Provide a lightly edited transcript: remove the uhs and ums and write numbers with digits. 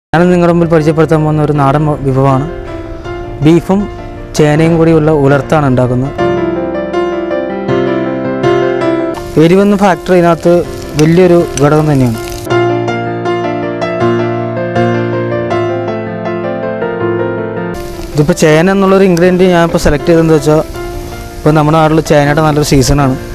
ഞാൻ നിങ്ങളുടെ മുമ്പിൽ പരിചയപ്പെടുത്താൻ പോകുന്ന ഒരു നാടൻ വിഭവമാണ്. ബീഫും ചേനയും കൂടിയുള്ള ഉലർത്താണ് ഉണ്ടാക്കുന്നത്. എരിവെന്ന ഫാക്ടർ ഇതിനകത്ത് വലിയൊരു ഘടകം തന്നെയാണ്. ഇതിപ്പോൾ ചേന എന്നുള്ളൊരു ഇൻഗ്രീഡിയൻറ്റ് ഞാനിപ്പോൾ സെലക്ട് ചെയ്തതെന്ന് വെച്ചാൽ ഇപ്പോൾ നമ്മുടെ നാട്ടിൽ ചേനയുടെ നല്ലൊരു സീസണാണ്.